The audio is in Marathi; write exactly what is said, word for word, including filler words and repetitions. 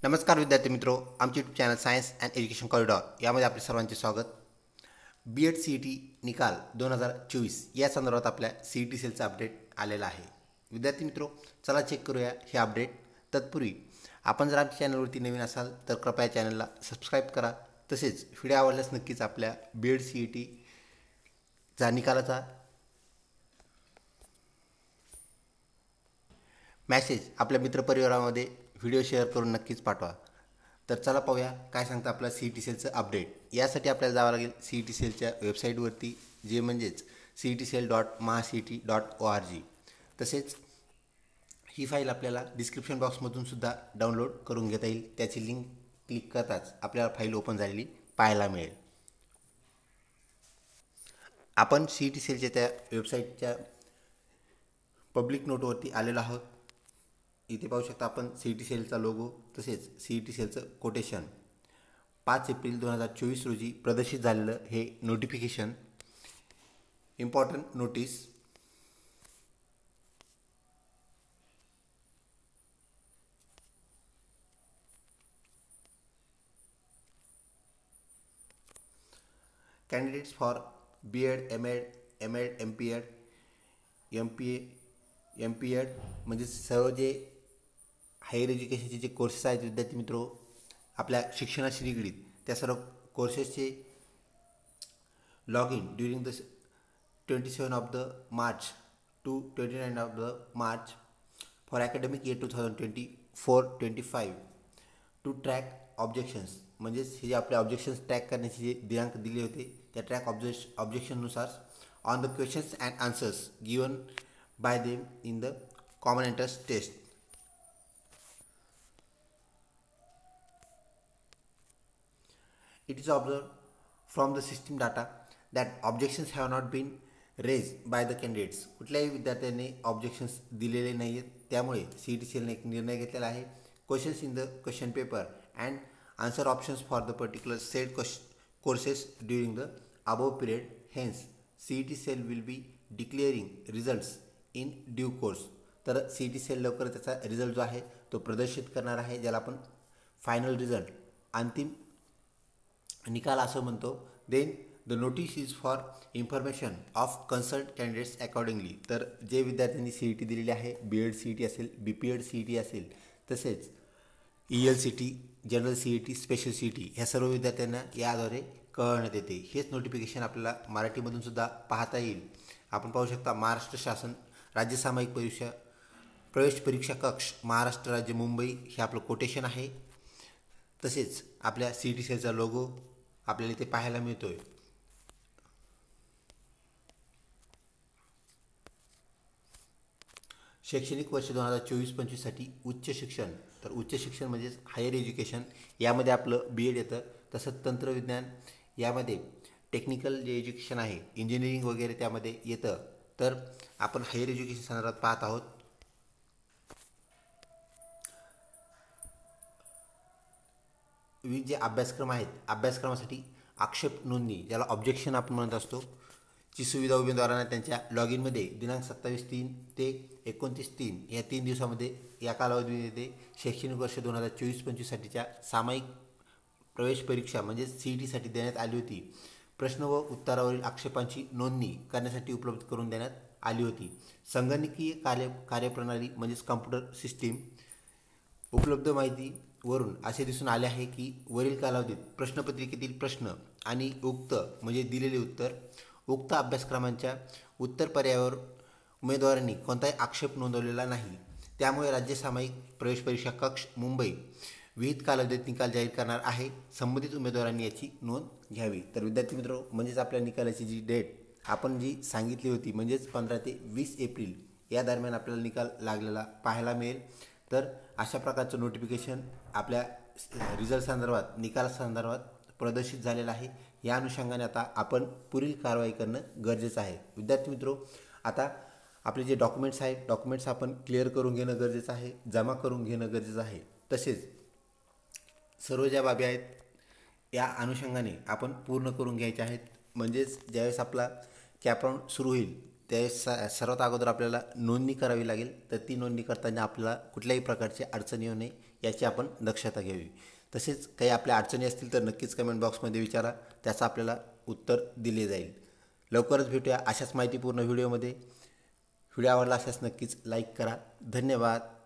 नमस्कार विद्यार्थी मित्रों, आमचे YouTube channel science and education corridor यामध्ये आपले सर्वांचे स्वागत। B Ed C E T निकाल दोन हजार चोवीस या संदर्भात आपल्या सी ई टी सेलचा अपडेट आलेला आहे। विद्यार्थी मित्रों, चला चेक करूया हे अपडेट। तत्पूर्वी आपण जर आमच्या चॅनलवरती नवीन असाल तर कृपया चॅनलला सबस्क्राईब करा। तसेच व्हिडिओ आवडल्यास नक्कीच आपल्या बी एड सी ई टीचा निकालाचा मॅसेज आपल्या मित्रपरिवारामध्ये व्हिडिओ शेअर करून नक्कीच पाठवा। तर चला पाहूया काय सांगतं आपला सी ई टी सेलचं अपडेट। यासाठी आपल्याला जावं लागेल सी ई टी सेलच्या वेबसाईटवरती, जे म्हणजेच C E T cell dot Maha C E T dot O R G. तसेच ही फाईल आपल्याला डिस्क्रिप्शन बॉक्समधून सुद्धा डाउनलोड करून घेता येईल। त्याची लिंक क्लिक करताच आपल्याला फाईल ओपन झालेली पाहायला मिळेल। आपण सी ई टी सेलच्या त्या वेबसाईटच्या पब्लिक नोटवरती आलेलो आहोत। इथे पाहू शकता आपण सी ई टी सेलचा लोगो, तसेच सी ई टी सेलचं कोटेशन। पाच एप्रिल दोन हजार चोवीस रोजी प्रदर्शित झालेलं हे notification, important notice. Candidates for B Ed, M Ed, M Ed, M P Ed, M P A, M P Ed म्हणजे सर्व जे हायर एज्युकेशनचे जे कोर्सेस आहेत विद्यार्थी मित्रो, आपल्या शिक्षणाशी निगडीत त्या सर्व कोर्सेसचे log in during the twenty seven of the March to twenty nine of the March for academic year two thousand twenty four twenty five to track objections. म्हणजेच हे जे आपले ऑब्जेक्शन्स ट्रॅक करण्याचे जे दिनांक दिले होते त्या ट्रॅक ऑब्जेक्श ऑब्जेक्शननुसार on the questions and answers given by them in the common entrance test. It is observed from the system data that objections have not been raised by the candidates. कुठल्याही विद्यार्थ्यांनी ऑब्जेक्शन्स दिलेले नाही आहेत, त्यामुळे सी ई टी सेलने एक निर्णय घेतलेला आहे। Questions in the question paper and answer options for the particular set courses during the above period. Hence C E T cell will be declaring results in due course. तर सी ई टी सेल लवकर त्याचा रिझल्ट जो आहे तो प्रदर्शित करणार आहे, ज्याला आपण फायनल रिझल्ट, अंतिम निकाल असं म्हणतो। Then the notice is for information of concert candidates accordingly. तर जे विद्यार्थ्यांनी सी ई टी दिलेली आहे, B Ed C E T असेल, B P Ed C E T असेल, तसेच E L C T, general C E T, special C E T, ह्या सर्व विद्यार्थ्यांना याद्वारे कळवण्यात येते। हेच नोटिफिकेशन आपल्याला मराठीमधून सुद्धा पाहता येईल। आपण पाहू शकता महाराष्ट्र शासन राज्य सामायिक परीक्षा प्रवेश परीक्षा कक्ष महाराष्ट्र राज्य मुंबई हे आपलं कोटेशन आहे। तसेच आपल्या सी ई टी सेलचा लोगो आपल्याला इथे पाहायला मिळतोय। शैक्षणिक वर्ष दोन हजार चोवीस पंचवीससाठी उच्च शिक्षण, तर उच्च शिक्षण म्हणजेच हायर एज्युकेशन, यामध्ये आपलं बी एड येतं। तसंच तंत्रविज्ञान यामध्ये टेक्निकल जे एज्युकेशन आहे, इंजिनिअरिंग वगैरे त्यामध्ये येतं। तर आपण हायर एज्युकेशन संदर्भात पाहत आहोत। विविध जे अभ्यासक्रम आहेत, अभ्यासक्रमासाठी आक्षेप नोंदणी, ज्याला ऑब्जेक्शन आपण म्हणत असतो, ची सुविधा उमेदवारांना त्यांच्या लॉग इनमध्ये दिनांक सत्तावीस तीन ते एकोणतीस तीन या तीन दिवसामध्ये या कालावधीमध्ये शैक्षणिक वर्ष दोन हजार चोवीस पंचवीससाठीच्या सामायिक प्रवेश परीक्षा म्हणजेच सी ई टीसाठी देण्यात आली होती। प्रश्न व उत्तरावरील आक्षेपांची नोंदणी करण्यासाठी उपलब्ध करून देण्यात आली होती। संगणकीय कार्य कार्यप्रणाली म्हणजेच कम्प्युटर सिस्टीम उपलब्ध माहिती वरून असे दिसून आले आहे की वरील कालावधीत प्रश्नपत्रिकेतील प्रश्न आणि उक्त म्हणजे दिलेले उत्तर, उक्त अभ्यासक्रमांच्या उत्तर पर्यायावर उमेदवारांनी कोणताही आक्षेप नोंदवलेला नाही। त्यामुळे राज्य सामायिक प्रवेश परीक्षा कक्ष मुंबई विहित कालावधीत निकाल जाहीर करणार आहे। संबंधित उमेदवारांनी याची नोंद घ्यावी। तर विद्यार्थी मित्र, म्हणजेच आपल्या निकालाची जी डेट आपण जी सांगितली होती, म्हणजेच पंधरा ते वीस एप्रिल या दरम्यान आपल्याला निकाल लागलेला पाहायला मिळेल। तर अशा प्रकारचं नोटिफिकेशन आपल्या रिझल्ट संदर्भात, निकाल संदर्भात प्रदर्शित झालेलं आहे। या अनुषंगाने आता आपण पुढील कारवाई करणं गरजेचं आहे। विद्यार्थी मित्रो, आता आपले जे डॉक्युमेंट्स आहेत, डॉक्युमेंट्स आपण क्लिअर करून घेणं गरजेचं आहे, जमा करून घेणं गरजेचं आहे। तसेच सर्व ज्या बाबी आहेत या अनुषंगाने आपण पूर्ण करून घ्यायच्या आहेत। म्हणजेच ज्यावेळेस आपला कॅप राऊंड सुरू होईल त्यावेळेस सर्वात अगोदर आपल्याला नोंदणी करावी लागेल। तर ती नोंदणी करताना आपल्याला कुठल्याही प्रकारची अडचण येऊ नये याची आपण दक्षता घ्यावी. तसेच काही आपल्या अडचणी असतील तर नक्कीच कमेंट बॉक्समध्ये विचारा, त्याचं आपल्याला उत्तर दिले जाईल. लवकरच भेटूया अशाच माहितीपूर्ण व्हिडिओमध्ये. व्हिडिओ आवडला असल्यास नक्कीच लाईक करा. धन्यवाद.